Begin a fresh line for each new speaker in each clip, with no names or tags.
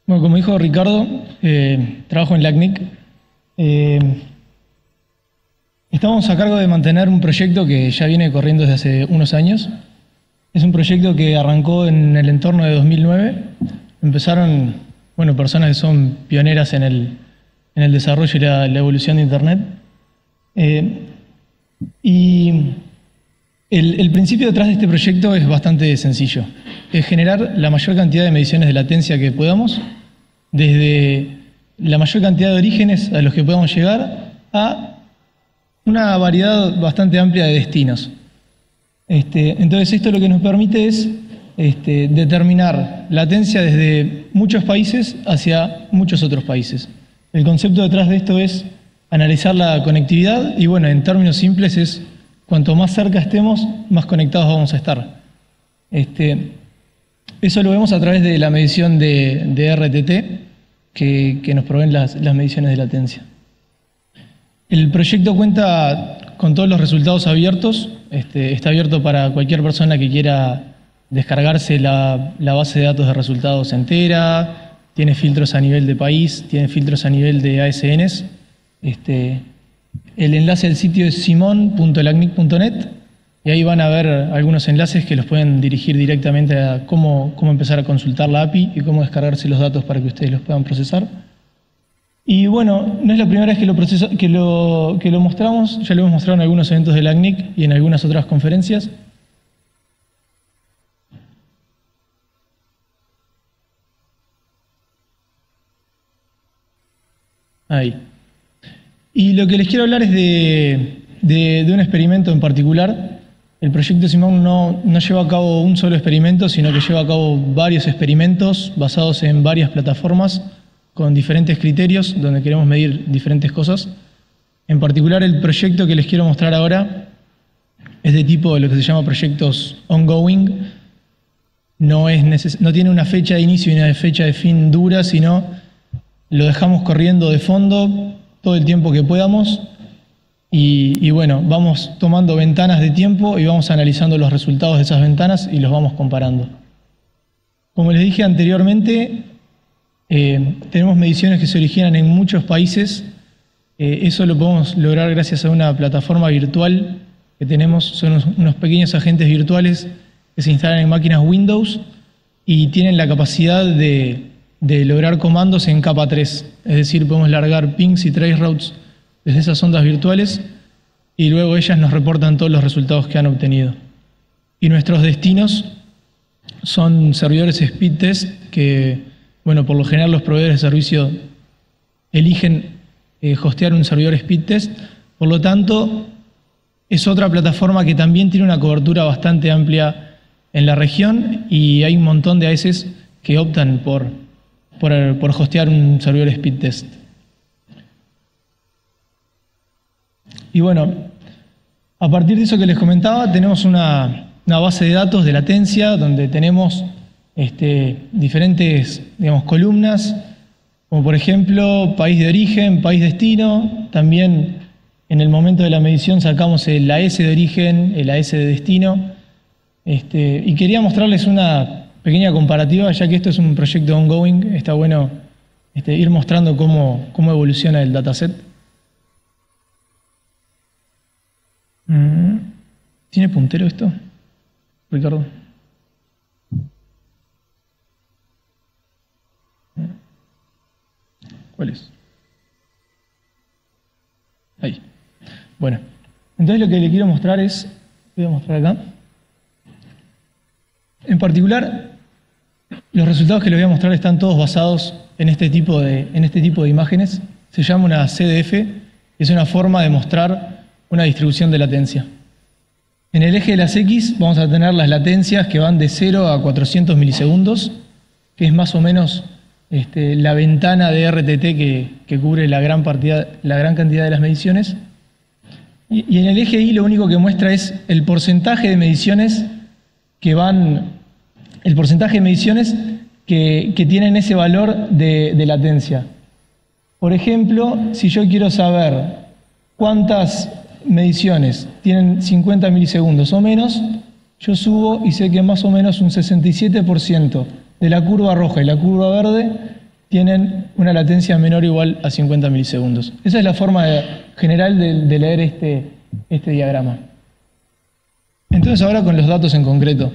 Bueno, como dijo Ricardo, trabajo en LACNIC. Estamos a cargo de mantener un proyecto que ya viene corriendo desde hace unos años. Es un proyecto que arrancó en el entorno de 2009. Empezaron, personas que son pioneras en el desarrollo y la evolución de Internet. Y el principio detrás de este proyecto es bastante sencillo. Es generar la mayor cantidad de mediciones de latencia que podamos, desde la mayor cantidad de orígenes a los que podamos llegar a una variedad bastante amplia de destinos. Entonces esto lo que nos permite es determinar latencia desde muchos países hacia muchos otros países. El concepto detrás de esto es analizar la conectividad y en términos simples es cuanto más cerca estemos, más conectados vamos a estar. Eso lo vemos a través de la medición de RTT que nos proveen las mediciones de latencia. El proyecto cuenta con todos los resultados abiertos. Está abierto para cualquier persona que quiera descargarse la base de datos de resultados entera. Tiene filtros a nivel de país, tiene filtros a nivel de ASNs. El enlace del sitio es simon.lacnic.net y ahí van a ver algunos enlaces que los pueden dirigir directamente a cómo empezar a consultar la API y cómo descargarse los datos para que ustedes los puedan procesar. Y no es la primera vez que lo mostramos, ya lo hemos mostrado en algunos eventos de LACNIC y en algunas otras conferencias. Ahí. Y lo que les quiero hablar es de un experimento en particular. El proyecto Simon no lleva a cabo un solo experimento, sino que lleva a cabo varios experimentos basados en varias plataformas con diferentes criterios, donde queremos medir diferentes cosas. En particular, el proyecto que les quiero mostrar ahora es de tipo lo que se llama proyectos ongoing. No tiene una fecha de inicio y una fecha de fin dura, sino lo dejamos corriendo de fondo todo el tiempo que podamos. Y vamos tomando ventanas de tiempo y vamos analizando los resultados de esas ventanas y los vamos comparando. Como les dije anteriormente, tenemos mediciones que se originan en muchos países. Eso lo podemos lograr gracias a una plataforma virtual que tenemos. Son unos pequeños agentes virtuales que se instalan en máquinas Windows y tienen la capacidad de lograr comandos en capa 3. Es decir, podemos largar pings y traceroutes desde esas ondas virtuales y luego ellas nos reportan todos los resultados que han obtenido. Y nuestros destinos son servidores speed test que, por lo general los proveedores de servicio eligen hostear un servidor speed test. Por lo tanto, es otra plataforma que también tiene una cobertura bastante amplia en la región y hay un montón de AES que optan por hostear un servidor speed test. Y a partir de eso que les comentaba, tenemos una base de datos de latencia donde tenemos diferentes columnas, como por ejemplo país de origen, país destino. También en el momento de la medición sacamos el AS de origen, el AS de destino. Y quería mostrarles una pequeña comparativa, ya que esto es un proyecto ongoing. Está bueno ir mostrando cómo evoluciona el dataset. ¿Tiene puntero esto, Ricardo? ¿Cuál es? Ahí. Entonces lo que le quiero mostrar es, voy a mostrar acá. En particular, los resultados que les voy a mostrar están todos basados en este tipo de imágenes. Se llama una CDF, que es una forma de mostrar una distribución de latencia. En el eje de las X vamos a tener las latencias que van de 0 a 400 milisegundos, que es más o menos la ventana de RTT que cubre la gran cantidad de las mediciones. Y en el eje Y lo único que muestra es el porcentaje de mediciones que tienen ese valor de latencia. Por ejemplo, si yo quiero saber cuántas mediciones tienen 50 milisegundos o menos, yo subo y sé que más o menos un 67% de la curva roja y la curva verde tienen una latencia menor o igual a 50 milisegundos. Esa es la forma general de leer este diagrama. Entonces ahora con los datos en concreto.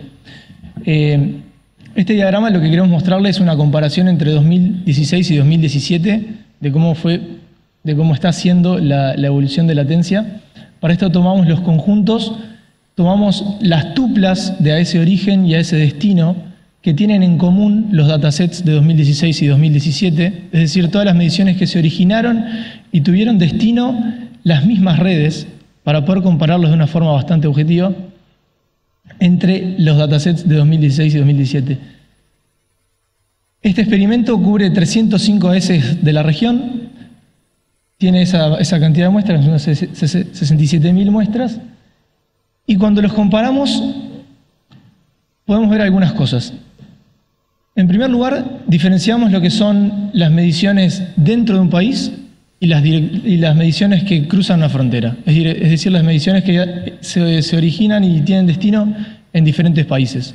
Este diagrama lo que queremos mostrarles es una comparación entre 2016 y 2017 de cómo está siendo la evolución de latencia. Para esto tomamos los conjuntos, tomamos las tuplas de a ese origen y a ese destino que tienen en común los datasets de 2016 y 2017, es decir, todas las mediciones que se originaron y tuvieron destino las mismas redes, para poder compararlos de una forma bastante objetiva entre los datasets de 2016 y 2017. Este experimento cubre 305 AS de la región, tiene esa cantidad de muestras, unas 67.000 muestras, y cuando los comparamos podemos ver algunas cosas. En primer lugar, diferenciamos lo que son las mediciones dentro de un país y las mediciones que cruzan una frontera, es decir, las mediciones que se originan y tienen destino en diferentes países.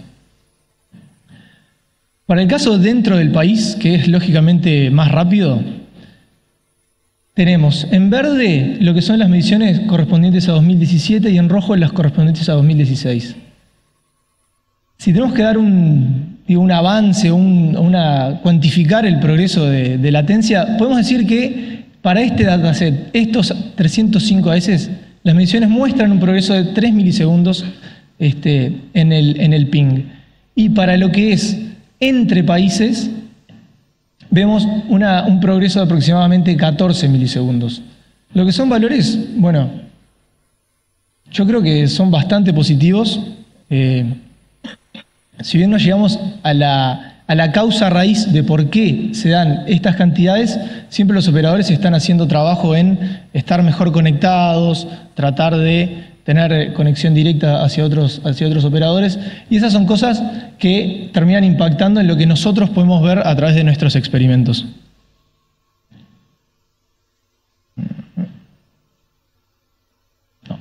Para el caso dentro del país, que es lógicamente más rápido, tenemos en verde lo que son las mediciones correspondientes a 2017 y en rojo las correspondientes a 2016. Si tenemos que dar un avance, cuantificar el progreso de latencia, podemos decir que para este dataset, estos 305 AS, las mediciones muestran un progreso de 3 milisegundos en el ping. Y para lo que es entre países, vemos un progreso de aproximadamente 14 milisegundos. Lo que son valores, bueno, yo creo que son bastante positivos. Si bien no llegamos a la causa raíz de por qué se dan estas cantidades, siempre los operadores están haciendo trabajo en estar mejor conectados, tratar de tener conexión directa hacia otros operadores, y esas son cosas que terminan impactando en lo que nosotros podemos ver a través de nuestros experimentos. No.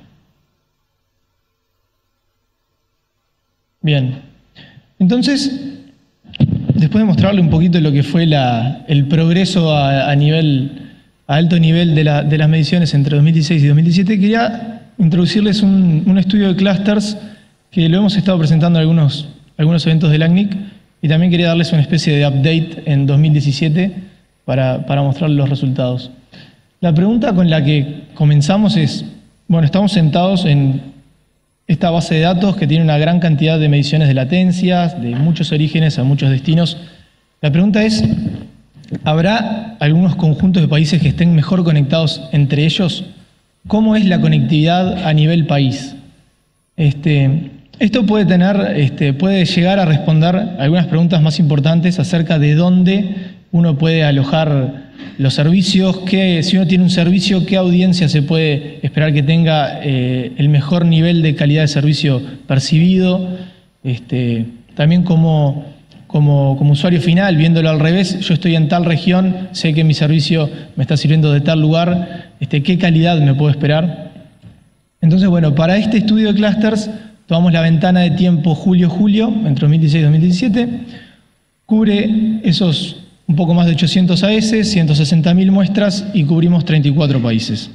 Bien, entonces, después de mostrarle un poquito lo que fue el progreso a alto nivel de las mediciones entre 2016 y 2017, quería introducirles un estudio de clusters que lo hemos estado presentando en algunos eventos del ACNIC, y también quería darles una especie de update en 2017 para mostrarles los resultados. La pregunta con la que comenzamos es, bueno, estamos sentados en esta base de datos que tiene una gran cantidad de mediciones de latencias, de muchos orígenes a muchos destinos. La pregunta es, ¿habrá algunos conjuntos de países que estén mejor conectados entre ellos? ¿Cómo es la conectividad a nivel país? Esto puede llegar a responder algunas preguntas más importantes acerca de dónde uno puede alojar los servicios, si uno tiene un servicio, qué audiencia se puede esperar que tenga el mejor nivel de calidad de servicio percibido. También como usuario final, viéndolo al revés, yo estoy en tal región, sé que mi servicio me está sirviendo de tal lugar, ¿qué calidad me puedo esperar? Entonces, bueno, para este estudio de clusters, tomamos la ventana de tiempo julio-julio, entre 2016 y 2017, cubre esos un poco más de 800 AS, 160.000 muestras y cubrimos 34 países.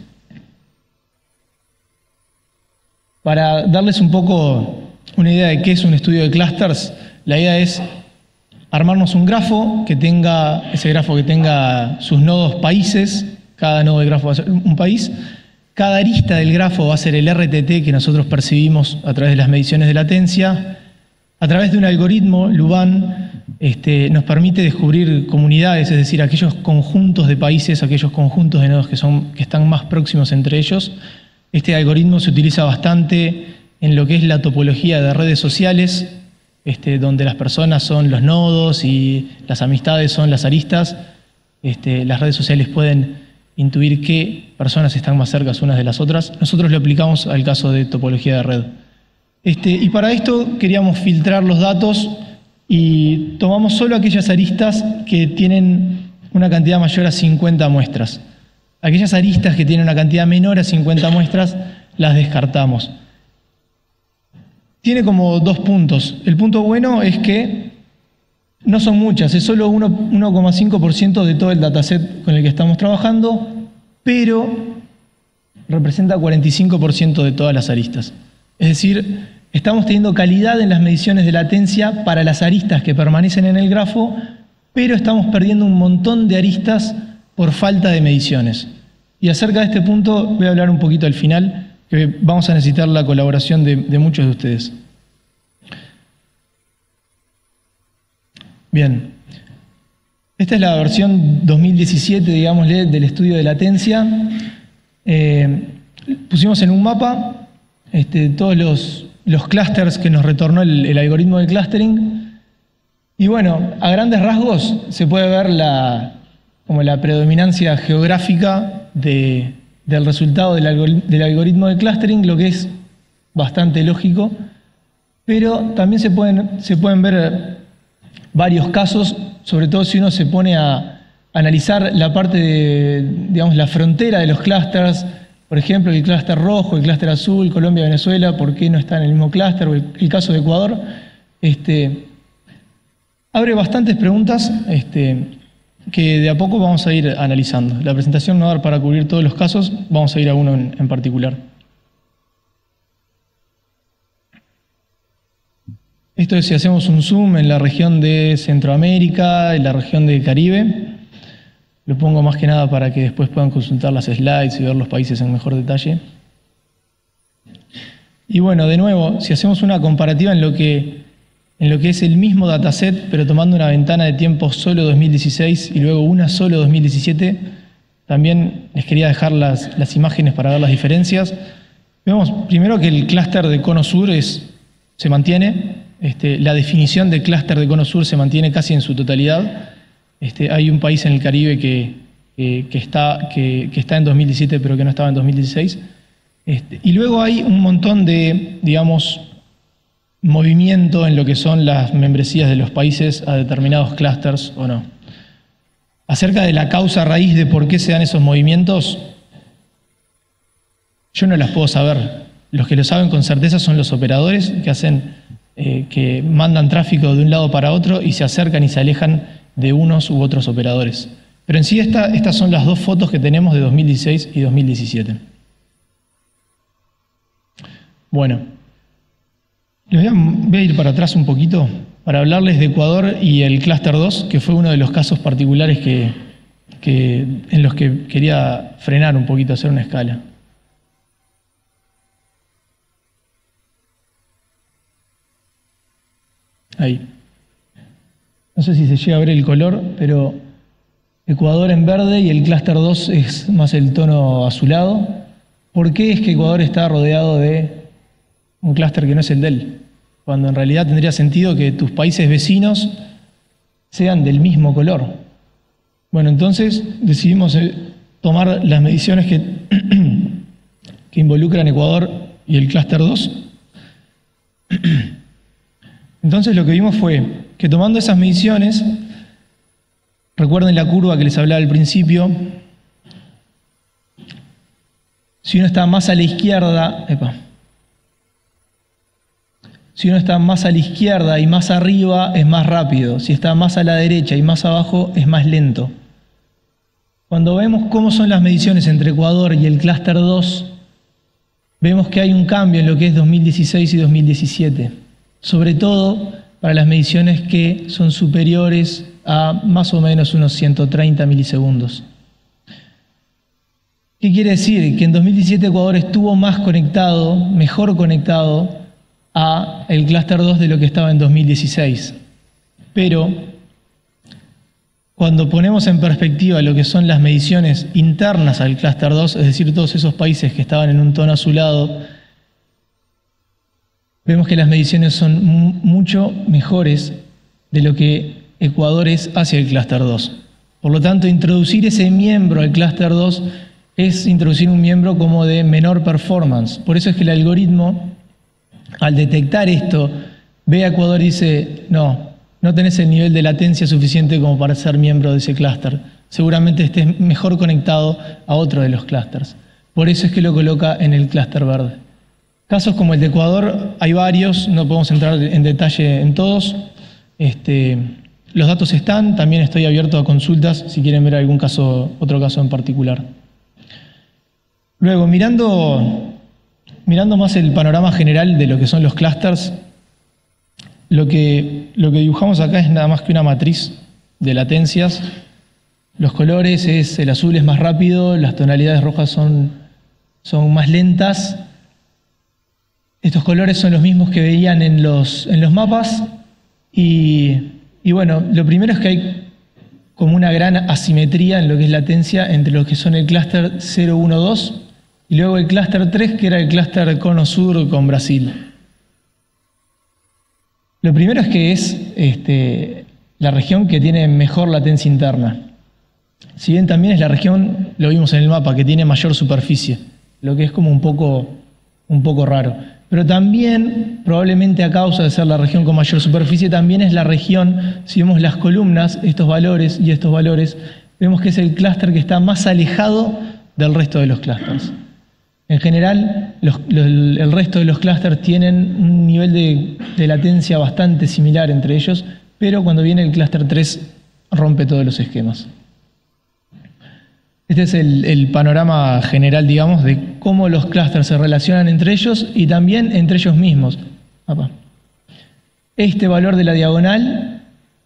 Para darles un poco una idea de qué es un estudio de clusters, la idea es armarnos un grafo que tenga sus nodos países, cada nodo del grafo va a ser un país, cada arista del grafo va a ser el RTT que nosotros percibimos a través de las mediciones de latencia. A través de un algoritmo, Luban, nos permite descubrir comunidades, es decir, aquellos conjuntos de países, aquellos conjuntos de nodos que están más próximos entre ellos. Este algoritmo se utiliza bastante en lo que es la topología de redes sociales, donde las personas son los nodos y las amistades son las aristas. Las redes sociales pueden intuir qué personas están más cerca unas de las otras. Nosotros lo aplicamos al caso de topología de red. Y para esto queríamos filtrar los datos y tomamos solo aquellas aristas que tienen una cantidad mayor a 50 muestras. Aquellas aristas que tienen una cantidad menor a 50 muestras las descartamos. Tiene como dos puntos. El punto bueno es que No son muchas, es solo 1,5% de todo el dataset con el que estamos trabajando, pero representa 45% de todas las aristas. Es decir, estamos teniendo calidad en las mediciones de latencia para las aristas que permanecen en el grafo, pero estamos perdiendo un montón de aristas por falta de mediciones. Y acerca de este punto voy a hablar un poquito al final, que vamos a necesitar la colaboración de muchos de ustedes. Bien, esta es la versión 2017, digámosle, del estudio de latencia. Pusimos en un mapa todos los clústeres que nos retornó el algoritmo de clustering. Y bueno, a grandes rasgos se puede ver como la predominancia geográfica del resultado del algoritmo de clustering, lo que es bastante lógico, pero también se pueden ver varios casos, sobre todo si uno se pone a analizar la parte de, digamos, la frontera de los clústeres, por ejemplo, el clúster rojo, el clúster azul, Colombia, Venezuela, ¿por qué no está en el mismo clúster? O el caso de Ecuador, abre bastantes preguntas que de a poco vamos a ir analizando. La presentación no va a dar para cubrir todos los casos, vamos a ir a uno en particular. Esto es si hacemos un zoom en la región de Centroamérica, en la región del Caribe. Lo pongo más que nada para que después puedan consultar las slides y ver los países en mejor detalle. Y bueno, de nuevo, si hacemos una comparativa en lo que es el mismo dataset, pero tomando una ventana de tiempo solo 2016 y luego una solo 2017, también les quería dejar las imágenes para ver las diferencias. Vemos primero que el clúster de cono sur se mantiene. La definición de clúster de cono sur se mantiene casi en su totalidad. Hay un país en el Caribe que está en 2017 pero que no estaba en 2016. Y luego hay un montón de, digamos, movimiento en lo que son las membresías de los países a determinados clústeres o no. Acerca de la causa raíz de por qué se dan esos movimientos, yo no las puedo saber. Los que lo saben con certeza son los operadores que mandan tráfico de un lado para otro y se acercan y se alejan de unos u otros operadores. Pero en sí estas son las dos fotos que tenemos de 2016 y 2017. Bueno, voy a ir para atrás un poquito para hablarles de Ecuador y el clúster 2, que fue uno de los casos particulares en los que quería frenar un poquito, hacer una escala. Ahí. No sé si se llega a ver el color, pero Ecuador en verde y el clúster 2 es más el tono azulado. ¿Por qué es que Ecuador está rodeado de un clúster que no es el de él? Cuando en realidad tendría sentido que tus países vecinos sean del mismo color. Bueno, entonces decidimos tomar las mediciones que involucran Ecuador y el clúster 2. Entonces lo que vimos fue que tomando esas mediciones, recuerden la curva que les hablaba al principio, si uno está más a la izquierda, si uno está más a la izquierda y más arriba es más rápido, si está más a la derecha y más abajo es más lento. Cuando vemos cómo son las mediciones entre Ecuador y el clúster 2, vemos que hay un cambio en lo que es 2016 y 2017. Sobre todo para las mediciones que son superiores a más o menos unos 130 milisegundos. ¿Qué quiere decir? Que en 2017 Ecuador estuvo más conectado, mejor conectado a el clúster 2 de lo que estaba en 2016. Pero cuando ponemos en perspectiva lo que son las mediciones internas al clúster 2, es decir, todos esos países que estaban en un tono azulado, vemos que las mediciones son mucho mejores de lo que Ecuador es hacia el clúster 2. Por lo tanto, introducir ese miembro al clúster 2 es introducir un miembro como de menor performance. Por eso es que el algoritmo, al detectar esto, ve a Ecuador y dice, no tenés el nivel de latencia suficiente como para ser miembro de ese clúster. Seguramente estés mejor conectado a otro de los clústeres. Por eso es que lo coloca en el clúster verde. Casos como el de Ecuador hay varios, no podemos entrar en detalle en todos. Los datos están, también estoy abierto a consultas si quieren ver algún caso, otro caso en particular. Luego, mirando más el panorama general de lo que son los clústeres, lo que dibujamos acá es nada más que una matriz de latencias. Los colores, el azul es más rápido, las tonalidades rojas son más lentas. Estos colores son los mismos que veían en los mapas. Y bueno, lo primero es que hay como una gran asimetría en lo que es latencia entre lo que son el clúster 0, 1, 2 y luego el clúster 3, que era el clúster Cono Sur con Brasil. Lo primero es que es la región que tiene mejor latencia interna. Si bien también es la región, lo vimos en el mapa, que tiene mayor superficie, lo que es como un poco raro. Pero también, probablemente a causa de ser la región con mayor superficie, también es la región, si vemos las columnas, estos valores y estos valores, vemos que es el clúster que está más alejado del resto de los clústeres. En general, el resto de los clústeres tienen un nivel de latencia bastante similar entre ellos, pero cuando viene el clúster 3 rompe todos los esquemas. Este es el panorama general, digamos, de cómo los clústeres se relacionan entre ellos y también entre ellos mismos. Este valor de la diagonal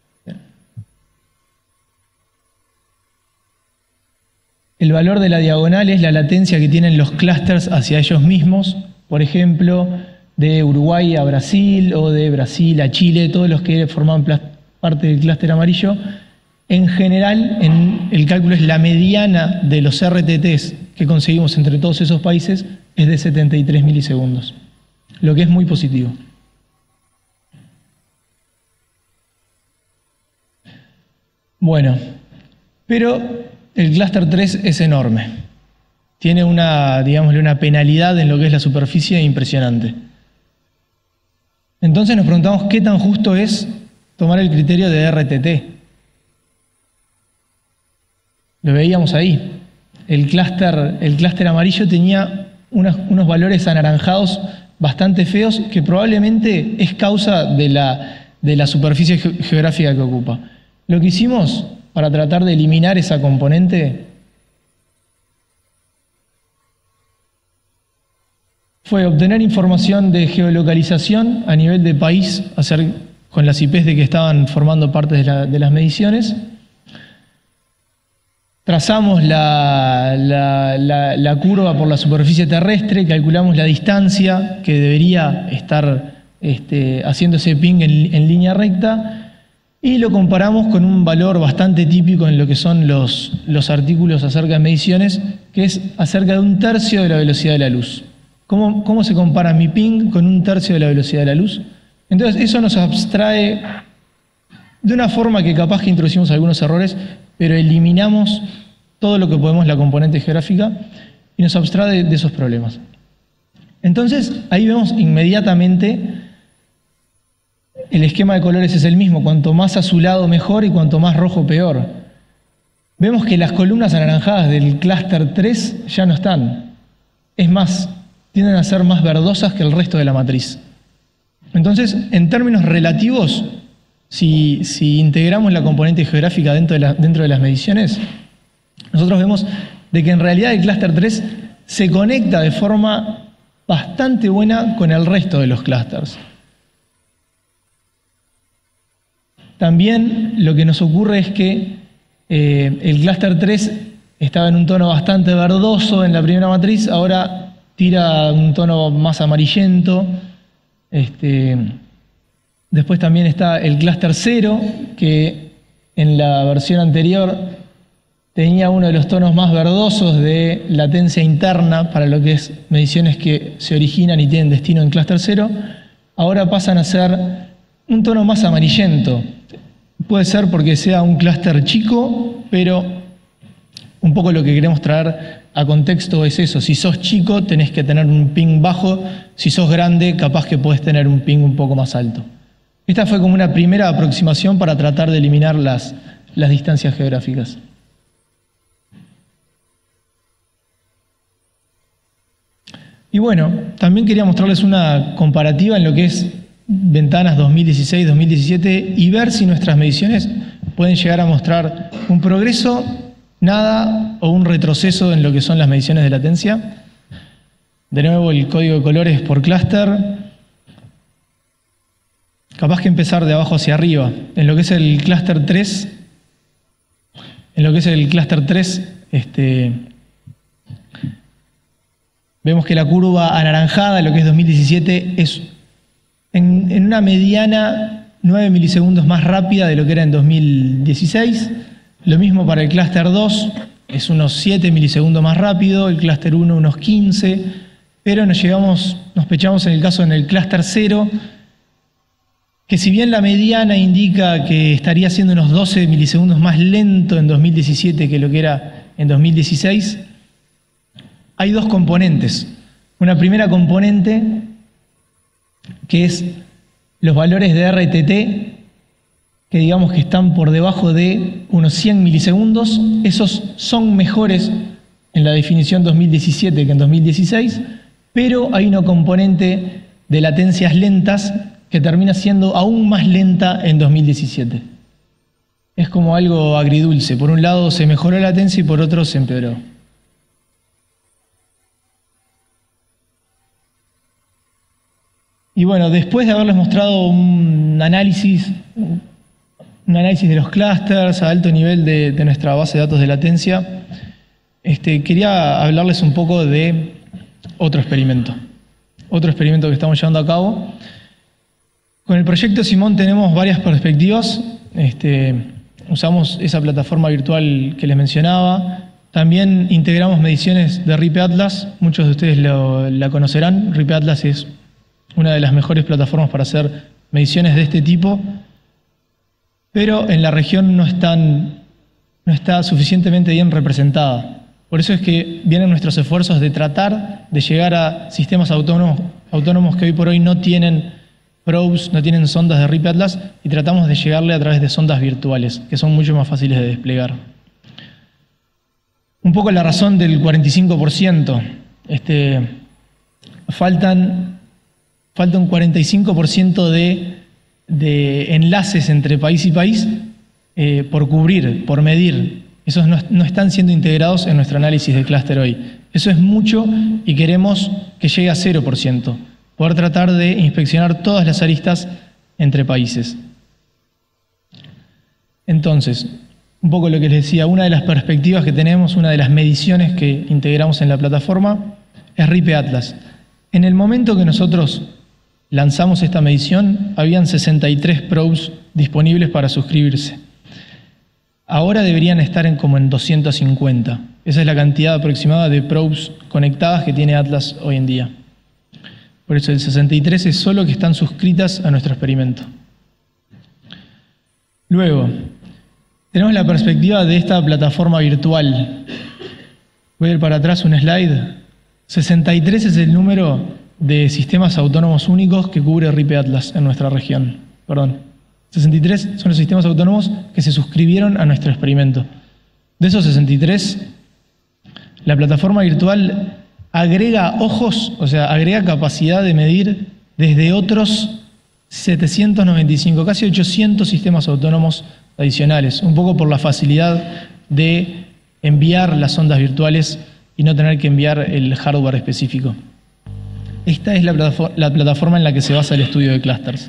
el valor de la diagonal es la latencia que tienen los clústeres hacia ellos mismos, por ejemplo, de Uruguay a Brasil o de Brasil a Chile, todos los que forman parte del clúster amarillo. En general, el cálculo es la mediana de los RTTs que conseguimos entre todos esos países es de 73 milisegundos, lo que es muy positivo. Bueno, pero el clúster 3 es enorme. Tiene digámosle, una penalidad en lo que es la superficie impresionante. Entonces nos preguntamos qué tan justo es tomar el criterio de RTT. Lo veíamos ahí. El clúster amarillo tenía unos valores anaranjados bastante feos que probablemente es causa de la superficie geográfica que ocupa. Lo que hicimos para tratar de eliminar esa componente fue obtener información de geolocalización a nivel de país, con las IPs de que estaban formando parte de las mediciones. Trazamos la curva por la superficie terrestre, calculamos la distancia que debería estar haciendo ese ping en línea recta y lo comparamos con un valor bastante típico en lo que son los artículos acerca de mediciones, que es acerca de 1/3 de la velocidad de la luz. ¿Cómo se compara mi ping con 1/3 de la velocidad de la luz? Entonces eso nos abstrae de una forma que capaz que introducimos algunos errores, pero eliminamos todo lo que podemos, la componente geográfica, y nos abstrae de esos problemas. Entonces, ahí vemos inmediatamente el esquema de colores es el mismo, cuanto más azulado mejor y cuanto más rojo peor. Vemos que las columnas anaranjadas del clúster 3 ya no están. Es más, tienden a ser más verdosas que el resto de la matriz. Entonces, en términos relativos, si integramos la componente geográfica dentro de las mediciones, nosotros vemos de que en realidad el clúster 3 se conecta de forma bastante buena con el resto de los clústeres. También lo que nos ocurre es que el clúster 3 estaba en un tono bastante verdoso en la primera matriz, ahora tira un tono más amarillento. Después también está el clúster 0, que en la versión anterior tenía uno de los tonos más verdosos de latencia interna para lo que es mediciones que se originan y tienen destino en clúster 0. Ahora pasan a ser un tono más amarillento. Puede ser porque sea un clúster chico, pero un poco lo que queremos traer a contexto es eso. Si sos chico, tenés que tener un ping bajo. Si sos grande, capaz que podés tener un ping un poco más alto. Esta fue como una primera aproximación para tratar de eliminar las distancias geográficas. Y bueno, también quería mostrarles una comparativa en lo que es ventanas 2016, 2017 y ver si nuestras mediciones pueden llegar a mostrar un progreso, nada o un retroceso en lo que son las mediciones de latencia. De nuevo el código de colores por clúster. Capaz que empezar de abajo hacia arriba. En lo que es el clúster 3, vemos que la curva anaranjada, lo que es 2017, es en una mediana 9 milisegundos más rápida de lo que era en 2016. Lo mismo para el clúster 2, es unos 7 milisegundos más rápido, el clúster 1 unos 15, pero nos pechamos en el caso en el clúster 0, que si bien la mediana indica que estaría siendo unos 12 milisegundos más lento en 2017 que lo que era en 2016, hay dos componentes. Una primera componente que es los valores de RTT, que digamos que están por debajo de unos 100 milisegundos. Esos son mejores en la definición 2017 que en 2016, pero hay una componente de latencias lentas que termina siendo aún más lenta en 2017. Es como algo agridulce. Por un lado se mejoró la latencia y por otro se empeoró. Y bueno, después de haberles mostrado un análisis de los clústeres a alto nivel de nuestra base de datos de latencia, quería hablarles un poco de otro experimento que estamos llevando a cabo. Con el proyecto Simón tenemos varias perspectivas. Usamos esa plataforma virtual que les mencionaba. También integramos mediciones de RIPE Atlas. Muchos de ustedes la conocerán. RIPE Atlas es una de las mejores plataformas para hacer mediciones de este tipo, pero en la región no está suficientemente bien representada. Por eso es que vienen nuestros esfuerzos de tratar de llegar a sistemas autónomos que hoy por hoy no tienen probes, no tienen sondas de RIPE Atlas, y tratamos de llegarle a través de sondas virtuales, que son mucho más fáciles de desplegar. Un poco la razón del 45%. Falta un 45% de enlaces entre país y país por cubrir, por medir. Esos no están siendo integrados en nuestro análisis de clúster hoy. Eso es mucho y queremos que llegue a 0%. Poder tratar de inspeccionar todas las aristas entre países. Entonces, un poco lo que les decía, una de las perspectivas que tenemos, una de las mediciones que integramos en la plataforma es RIPE Atlas. En el momento que nosotros lanzamos esta medición, habían 63 probes disponibles para suscribirse. Ahora deberían estar como en 250. Esa es la cantidad aproximada de probes conectadas que tiene Atlas hoy en día. Por eso el 63 es solo que están suscritas a nuestro experimento. Luego, tenemos la perspectiva de esta plataforma virtual. Voy a ir para atrás un slide. 63 es el número de sistemas autónomos únicos que cubre RIPE Atlas en nuestra región. 63 son los sistemas autónomos que se suscribieron a nuestro experimento. De esos 63, la plataforma virtual agrega ojos, o sea, agrega capacidad de medir desde otros 795, casi 800 sistemas autónomos adicionales, un poco por la facilidad de enviar las ondas virtuales y no tener que enviar el hardware específico. Esta es la plataforma en la que se basa el estudio de clústeres.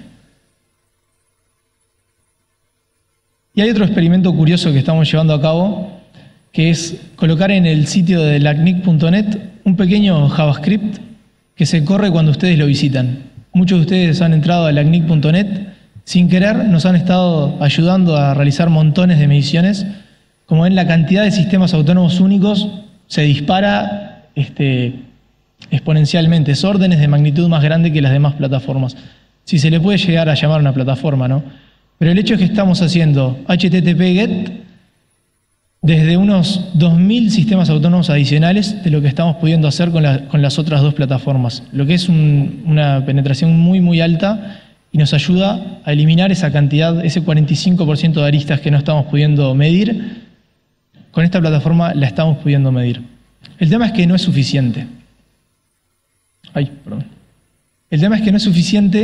Y hay otro experimento curioso que estamos llevando a cabo, que es colocar en el sitio de lacnic.net un pequeño JavaScript que se corre cuando ustedes lo visitan. Muchos de ustedes han entrado a lacnic.net, sin querer nos han estado ayudando a realizar montones de mediciones. Como ven, la cantidad de sistemas autónomos únicos se dispara exponencialmente, es órdenes de magnitud más grande que las demás plataformas. Si se le puede llegar a llamar una plataforma, ¿no? Pero el hecho es que estamos haciendo HTTP GET desde unos 2000 sistemas autónomos adicionales de lo que estamos pudiendo hacer con las otras dos plataformas, lo que es una penetración muy muy alta y nos ayuda a eliminar esa cantidad, ese 45% de aristas que no estamos pudiendo medir. Con esta plataforma la estamos pudiendo medir. El tema es que no es suficiente. El tema es que no es suficiente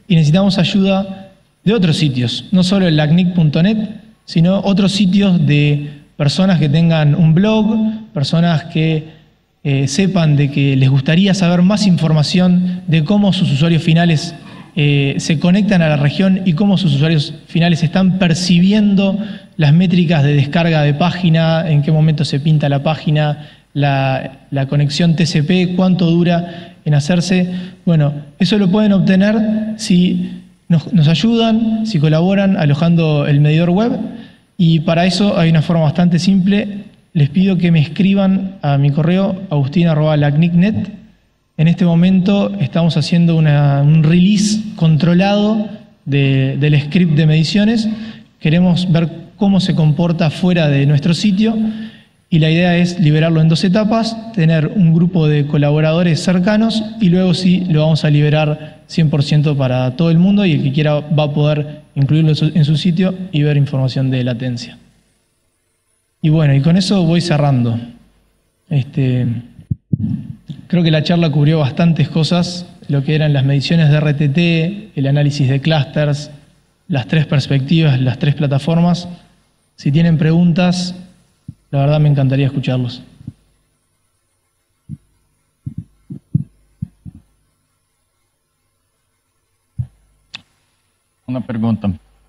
y necesitamos ayuda de otros sitios, no solo el lacnic.net, sino otros sitios de personas que tengan un blog, personas que sepan de que les gustaría saber más información de cómo sus usuarios finales se conectan a la región y cómo sus usuarios finales están percibiendo las métricas de descarga de página, en qué momento se pinta la página, la conexión TCP, cuánto dura en hacerse. Bueno, eso lo pueden obtener si nos ayudan, si colaboran alojando el medidor web, y para eso hay una forma bastante simple. Les pido que me escriban a mi correo agustin@lacnic.net. En este momento estamos haciendo un release controlado del script de mediciones. Queremos ver cómo se comporta fuera de nuestro sitio y la idea es liberarlo en 2 etapas, tener un grupo de colaboradores cercanos y luego sí lo vamos a liberar 100% para todo el mundo, y el que quiera va a poder incluirlo en su sitio y ver información de latencia. Y bueno, y con eso voy cerrando. Creo que la charla cubrió bastantes cosas, lo que eran las mediciones de RTT, el análisis de clusters, las 3 perspectivas, las 3 plataformas. Si tienen preguntas, la verdad me encantaría escucharlos.
Una pregunta.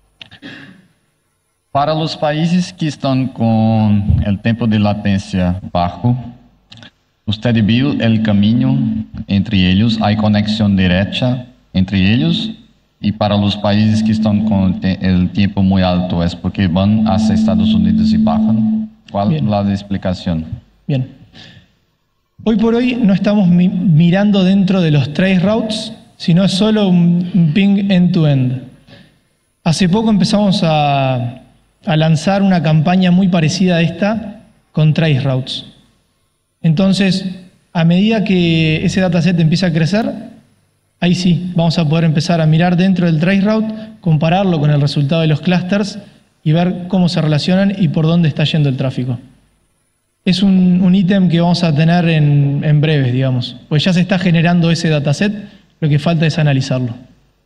Para los países que están con el tiempo de latencia bajo, ¿usted vio el camino entre ellos? ¿Hay conexión directa entre ellos? Y para los países que están con el tiempo muy alto, ¿es porque van hacia Estados Unidos y bajan? ¿Cuál es la explicación?
Bien. Hoy por hoy no estamos mirando dentro de los trace routes, sino es solo un ping end-to-end. Hace poco empezamos a lanzar una campaña muy parecida a esta con trace routes. Entonces, a medida que ese dataset empieza a crecer, ahí sí, vamos a poder empezar a mirar dentro del traceroute, compararlo con el resultado de los clusters y ver cómo se relacionan y por dónde está yendo el tráfico. Es un ítem que vamos a tener en breves, digamos, pues ya se está generando ese dataset, lo que falta es analizarlo.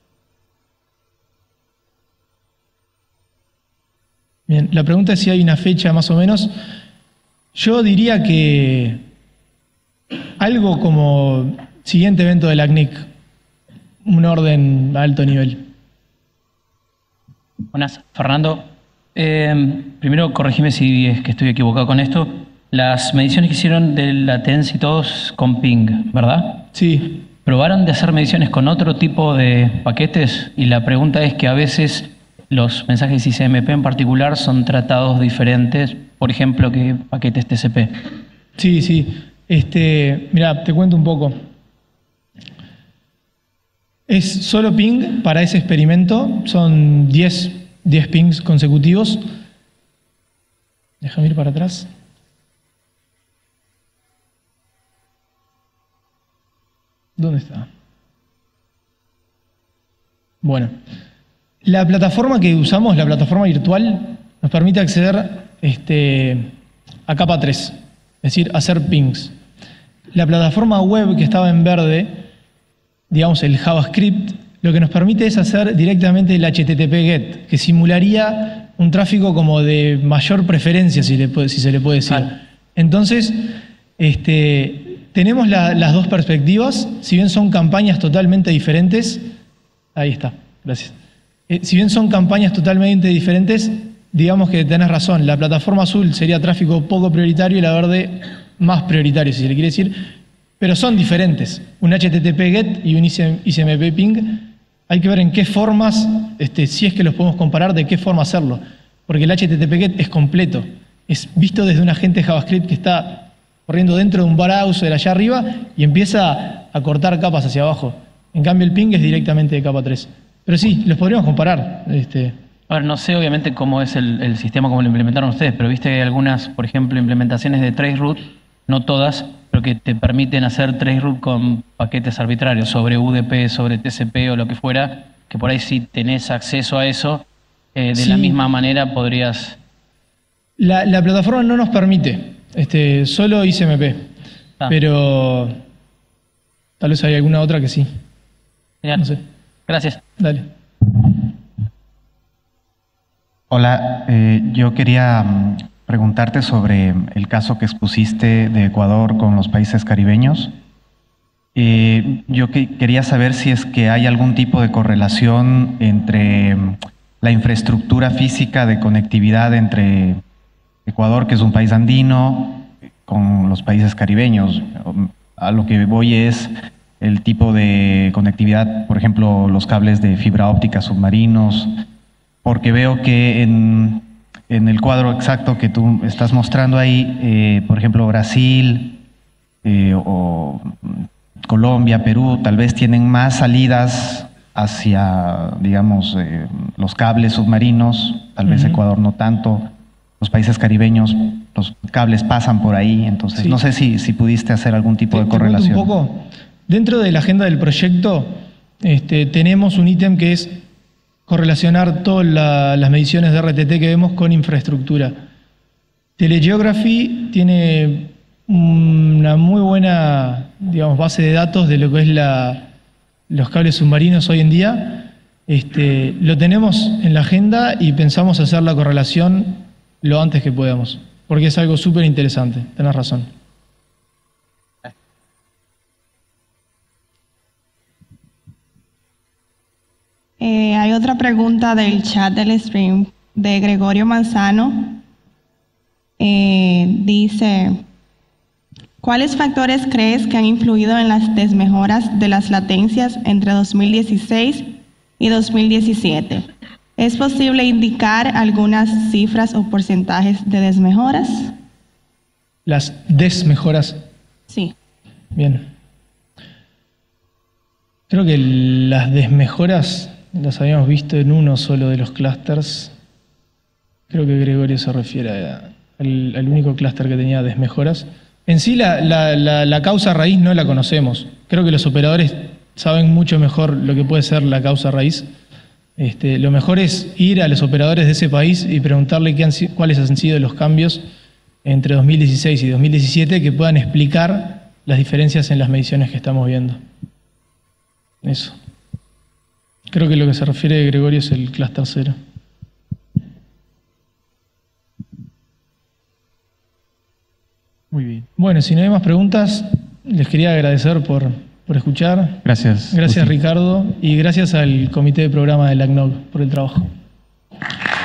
Bien, la pregunta es si hay una fecha más o menos. Yo diría que algo como siguiente evento de LACNIC, un orden a alto nivel.
Buenas, Fernando. Primero, corregime si es que estoy equivocado con esto. Las mediciones que hicieron de latencia y todos con ping, ¿verdad?
Sí.
¿Probaron de hacer mediciones con otro tipo de paquetes? Y la pregunta es que a veces los mensajes ICMP en particular son tratados diferentes, por ejemplo, que paquetes TCP.
Sí, sí. Mirá, te cuento un poco. Es solo ping para ese experimento, son 10 pings consecutivos. Déjame ir para atrás. ¿Dónde está? Bueno, la plataforma que usamos, la plataforma virtual, nos permite acceder a capa 3, es decir, hacer pings. La plataforma web que estaba en verde, digamos el JavaScript, lo que nos permite es hacer directamente el HTTP GET, que simularía un tráfico como de mayor preferencia, si se le puede decir.
Vale.
Entonces, tenemos las 2 perspectivas, si bien son campañas totalmente diferentes. Ahí está, gracias. Si bien son campañas totalmente diferentes, digamos que tenés razón, la plataforma azul sería tráfico poco prioritario y la verde más prioritario, si se le quiere decir, pero son diferentes. Un HTTP GET y un ICMP ping, hay que ver en qué formas, si es que los podemos comparar, de qué forma hacerlo. Porque el HTTP GET es completo, es visto desde un agente JavaScript que está corriendo dentro de un browser allá arriba y empieza a cortar capas hacia abajo. En cambio el ping es directamente de capa 3. Pero sí, los podríamos comparar.
A ver, no sé obviamente cómo es el sistema, cómo lo implementaron ustedes, pero viste que hay algunas, por ejemplo, implementaciones de traceroute, no todas, pero que te permiten hacer traceroute con paquetes arbitrarios, sobre UDP, sobre TCP o lo que fuera, que por ahí si tenés acceso a eso, de
Sí.
la misma manera podrías...
La plataforma no nos permite, solo ICMP, pero tal vez hay alguna otra que sí.
Genial.
No sé.
Gracias.
Dale.
Hola, yo quería preguntarte sobre el caso que expusiste de Ecuador con los países caribeños. Yo quería saber si es que hay algún tipo de correlación entre la infraestructura física de conectividad entre Ecuador, que es un país andino, con los países caribeños. A lo que voy es el tipo de conectividad, por ejemplo, los cables de fibra óptica submarinos, porque veo que en el cuadro exacto que tú estás mostrando ahí, por ejemplo, Brasil o Colombia, Perú, tal vez tienen más salidas hacia, digamos, los cables submarinos, tal vez Ecuador no tanto. Los países caribeños, los cables pasan por ahí, entonces
Sí.
no sé si pudiste hacer algún tipo de
Te cuento
correlación.
un poco. Dentro de la agenda del proyecto tenemos un ítem que es correlacionar todas las mediciones de RTT que vemos con infraestructura. Telegeography tiene una muy buena, digamos, base de datos de lo que es los cables submarinos hoy en día. Lo tenemos en la agenda y pensamos hacer la correlación lo antes que podamos, porque es algo súper interesante, tenés razón.
Hay otra pregunta del chat del stream de Gregorio Manzano. Dice, ¿cuáles factores crees que han influido en las desmejoras de las latencias entre 2016 y 2017? ¿Es posible indicar algunas cifras o porcentajes de desmejoras?
Las desmejoras.
Sí.
Bien. Creo que las desmejoras las habíamos visto en uno solo de los clústeres. Creo que Gregorio se refiere al único clúster que tenía desmejoras. En sí la causa raíz no la conocemos. Creo que los operadores saben mucho mejor lo que puede ser la causa raíz. Lo mejor es ir a los operadores de ese país y preguntarle cuáles han sido los cambios entre 2016 y 2017 que puedan explicar las diferencias en las mediciones que estamos viendo. Eso. Creo que lo que se refiere Gregorio es el clúster 0.
Muy bien.
Bueno, si no hay más preguntas, les quería agradecer por escuchar.
Gracias.
Gracias,
Agustín.
Ricardo, y gracias al comité de programa de la ACNOG por el trabajo.